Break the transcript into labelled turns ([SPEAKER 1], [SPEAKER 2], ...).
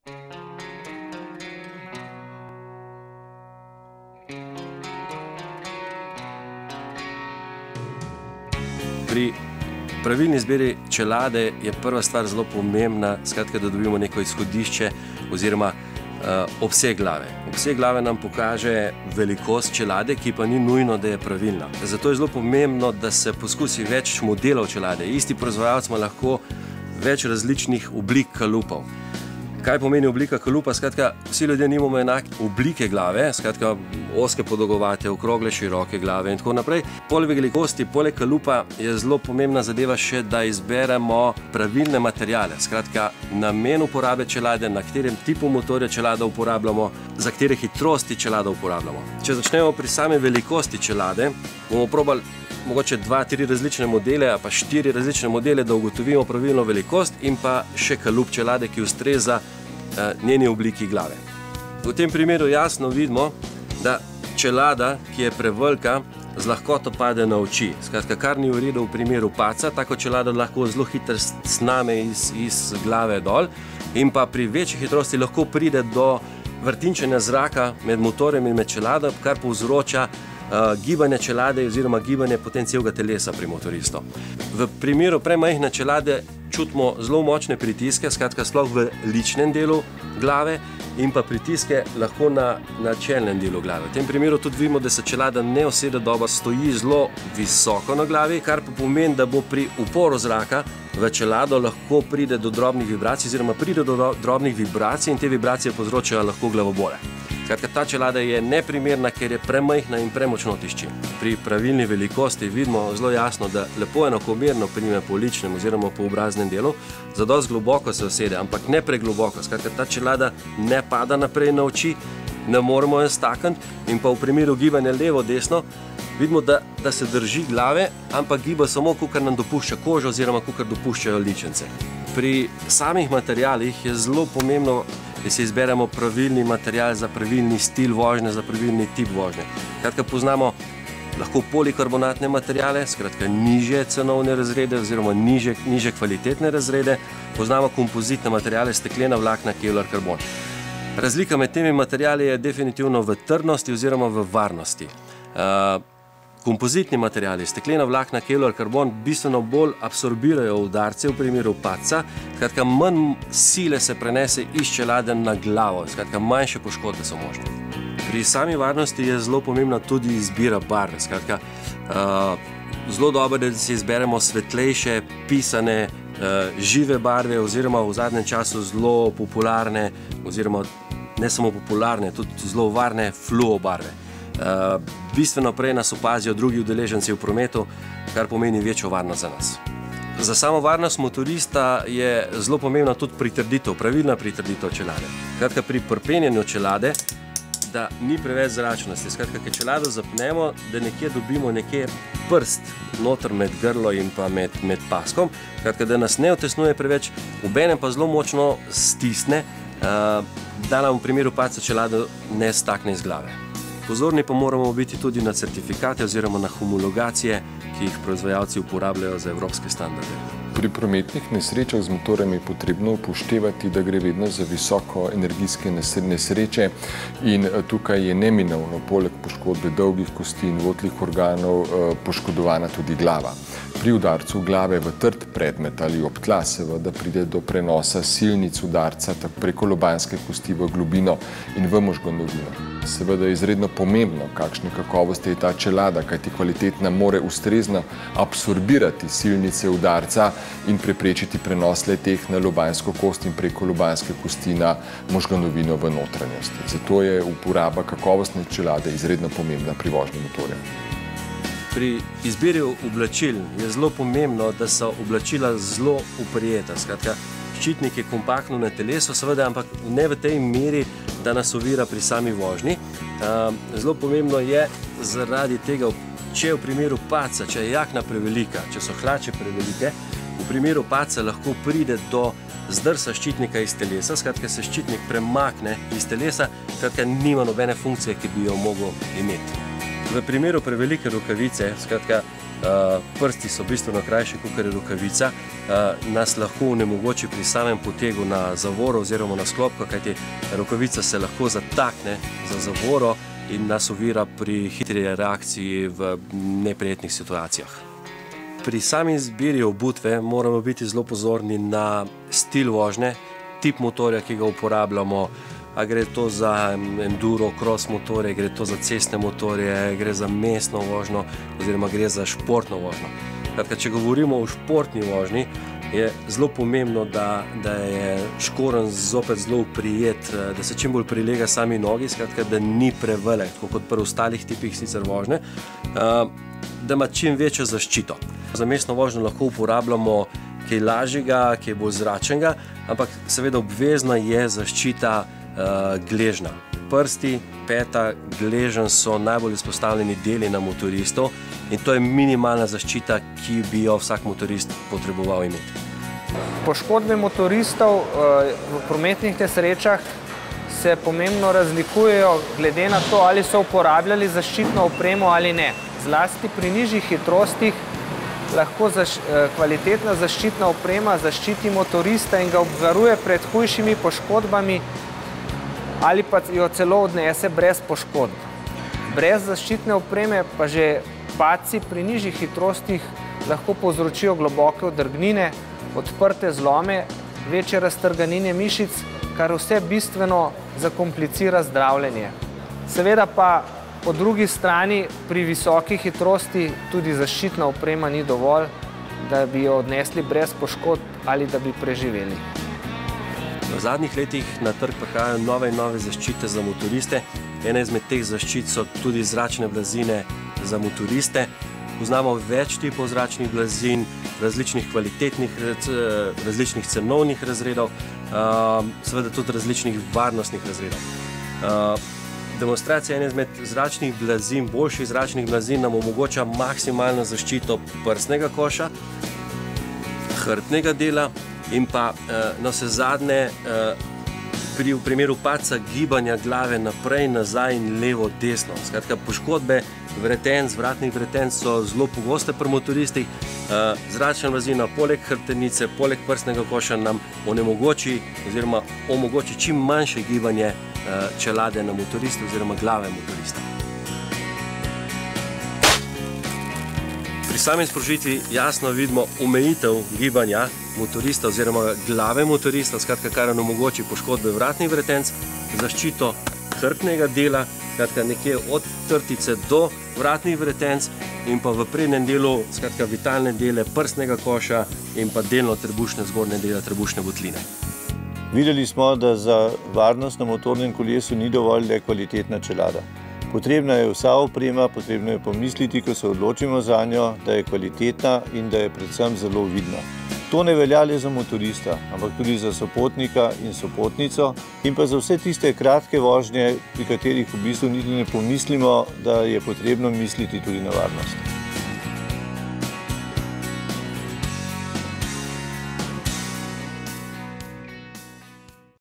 [SPEAKER 1] Pri pravilni izbiri čelade je prva stvar zelo pomembna, skratka, da dobimo neko izhodišče oziroma obseg glave. Obseg glave nam pokaže velikost čelade, ki pa ni nujno, da je pravilna. Zato je zelo pomembno, da se poskusi več modelov čelade. Isti proizvajalec ima lahko več različnih oblik kalupov. Kaj pomeni oblika kalupa? Skratka, vsi ljudje nimamo enake oblike glave, skratka, ozke podolgovate, okrogle, široke glave in tako naprej. Poleg velikosti, poleg kalupa je zelo pomembna zadeva še, da izberemo pravilne materiale. Skratka, namen uporabe čelade, na katerem tipu motorja čelada uporabljamo, za katere hitrosti čelada uporabljamo. Če začnemo pri sami velikosti čelade, bomo probali mogoče 2-3 različne modele, pa 4 različne modele, da ugotovimo pravilno velikost in pa še kalup čelade, ki ustreza njeni obliki glave. V tem primeru jasno vidimo, da čelada, ki je prevelika, z lahkoto pade na oči. Skratka, kar ni v redu v primeru padca, tako čelada lahko zelo hitro sname iz glave dol in pa pri večji hitrosti lahko pride do vrtinčenja zraka med motorjem in med čelado, kar povzroča gibanje čelade oziroma gibanje potem celega telesa pri motoristu. V primeru premajhne čelade čutimo zelo močne pritiske, skratka sploh v ličnem delu glave in pa pritiske lahko na čelnem delu glave. V tem primeru tudi vidimo, da se čelada ne usede dobro, stoji zelo visoko na glavi, kar pa pomeni, da bo pri uporu zraka v čelado lahko pride do drobnih vibracij oziroma pride do drobnih vibracij in te vibracije povzročajo lahko glavobole. Skratka, ta čelada je neprimerna, ker je premajhna in premočno tišči. Pri pravilni velikosti vidimo zelo jasno, da lepo enakomerno prime po ličnem oziroma po obraznem delu, zadosti globoko se usede, ampak ne pregloboko. Skratka, ta čelada ne pada naprej na oči, ne moremo jo stakniti in pa v primeru gibanja levo-desno vidimo, da se drži glave, ampak giba samo, kakor nam dopušča koža oziroma kakor dopuščajo ličence. Pri samih materialih je zelo pomembno, da si izberemo pravilni material za pravilni stil vožnje, za pravilni tip vožnje. Skratka, poznamo lahko polikarbonatne materiale, skratka nižje cenovne razrede oziroma nižje kvalitetne razrede, poznamo kompozitne materiale, steklena vlakna, kevlar, karbon. Razlika med temi materiali je definitivno v trdnosti oziroma v varnosti. Kompozitni materiali, steklena vlakna, kevlar, karbon bistveno bolj absorbirajo udarce v primeru padca, skratka manj sile se prenese iz čelade na glavo, skratka manjše poškodbe so možne. Pri sami varnosti je zelo pomembna tudi izbira barve, skratka zelo dobro, da si izberemo svetlejše, pisane, žive barve oziroma v zadnjem času zelo popularne oziroma ne samo popularne, tudi zelo varne fluo barve. Bistveno prej nas opazijo drugi udeleženci v prometu, kar pomeni večjo varnost za nas. Za samo varnost motorista je zelo pomembna tudi pritrditev, pravilna pritrditev čelade. Skratka, pri prpenjanju čelade, da ni preveč zračnosti. Skratka, ko čelado zapnemo, da nekje dobimo nekje prst noter med grlo in pa med paskom, skratka, da nas ne otesnuje preveč, obenem pa zelo močno stisne, da nam v primeru padca čelado ne stakne iz glave. Pozorni pa moramo biti tudi na certifikate oziroma na homologacije, ki jih proizvajalci uporabljajo za evropske standarde.
[SPEAKER 2] Pri prometnih nesrečah z motorjem je potrebno upoštevati, da gre vedno za visoko energijske nesreče in tukaj je neminovno poleg poškodbe dolgih kosti in votlih organov poškodovana tudi glava. Pri udarcu glave v trd predmet ali ob tla seveda pride do prenosa silnic udarca preko lobanjske kosti v globino in v možganovino. Seveda je izredno pomembno, kakšne kakovosti je ta čelada, kajti kvalitetna more ustrezno absorbirati silnice udarca in preprečiti prenos le-teh na lobanjsko kost in preko lobanjske kosti na možganovino v notranjosti. Zato je uporaba kakovostne čelade izredno pomembna pri vožnji motorja.
[SPEAKER 1] Pri izbiri oblačil je zelo pomembno, da so oblačila zelo oprijeta. Skratka, ščitnik je kompaktno na telesu, seveda, ampak ne v tej meri, da nas ovira pri sami vožnji. Zelo pomembno je zaradi tega, če v primeru padca, če je jakna prevelika, če so hlače prevelike, v primeru padca lahko pride do zdrsa ščitnika iz telesa, skratka se ščitnik premakne iz telesa, skratka nima nobene funkcije, ki bi jo mogel imeti. V primeru prevelike rokavice, skratka, prsti so bistveno krajši kot je rokavica, nas lahko onemogoči pri samem potegu na zavoro oziroma na sklopko, kajti rokavica se lahko zatakne za zavoro in nas ovira pri hitri reakciji v neprijetnih situacijah. Pri sami izbiri obutve moramo biti zelo pozorni na stil vožnje, tip motorja, ki ga uporabljamo, a gre to za enduro, cross motorje, gre to za cestne motorje, gre za mestno vožnjo oziroma gre za športno vožnjo. Če govorimo o športni vožnji, je zelo pomembno, da je škorenj zopet zelo prijet, da se čim bolj prilega sami nogi, skratka, da ni prevelik, tako kot pri ostalih tipih sicer vožnje, da ima čim večjo zaščito. Za mestno vožnjo lahko uporabljamo kaj lažjega, kaj bolj zračnega, ampak seveda obvezna je zaščita gležnja. Prsti, peta, gleženj so najbolj izpostavljeni deli na motoristov in to je minimalna zaščita, ki bi jo vsak motorist potreboval imeti.
[SPEAKER 3] Poškodbe motoristov v prometnih nesrečah se pomembno razlikujejo glede na to, ali so uporabljali zaščitno opremo ali ne. Zlasti pri nižjih hitrostih lahko kvalitetna zaščitna oprema zaščiti motorista in ga obvaruje pred hujšimi poškodbami ali pa jo celo odnese brez poškodb. Brez zaščitne opreme pa že padci pri nižjih hitrostih lahko povzročijo globoke odrgnine, odprte zlome, večje raztrganine mišic, kar vse bistveno zakomplicira zdravljenje. Seveda pa po drugi strani pri visoki hitrosti tudi zaščitna oprema ni dovolj, da bi jo odnesli brez poškodb ali da bi preživeli.
[SPEAKER 1] V zadnjih letih na trg prihajajo nove in nove zaščite za motoriste. Ena izmed teh zaščit so tudi zračne blazine za motoriste. Poznamo več tipov zračnih blazin, različnih kvalitetnih, različnih cenovnih razredov, seveda tudi različnih varnostnih razredov. Demonstracija ene izmed zračnih blazin, boljših zračnih blazin nam omogoča maksimalno zaščito prsnega koša, hrbtnega dela in pa navsezadnje v primeru padca gibanja glave naprej, nazaj in levo, desno. Skratka, poškodbe vretenc, vratnih vretenc so zelo pogoste pri motoristih. Zračna blazina poleg hrbtenice, poleg prsnega koša nam onemogoči oziroma omogoči čim manjše gibanje čelade na motorista oziroma glave motorista. Pri sami sprožitvi jasno vidimo omejitev gibanja motorista oziroma glave motorista, skratka, kar omogoči poškodbe vratnih vretenc, zaščito hrbtnega dela, skratka, nekje od trtice do vratnih vretenc in pa v prednjem delu, skratka, vitalne dele prsnega koša in pa delno trebušne zgornje dela trebušne votline.
[SPEAKER 4] Videli smo, da za varnost na motornem kolesu ni dovolj le kvalitetna čelada. Potrebna je vsa oprema, potrebno je pomisliti, ko se odločimo za njo, da je kvalitetna in da je predvsem zelo vidna. To ne velja le za motorista, ampak tudi za sopotnika in sopotnico in pa za vse tiste kratke vožnje, pri katerih v bistvu niti ne pomislimo, da je potrebno misliti tudi na varnost.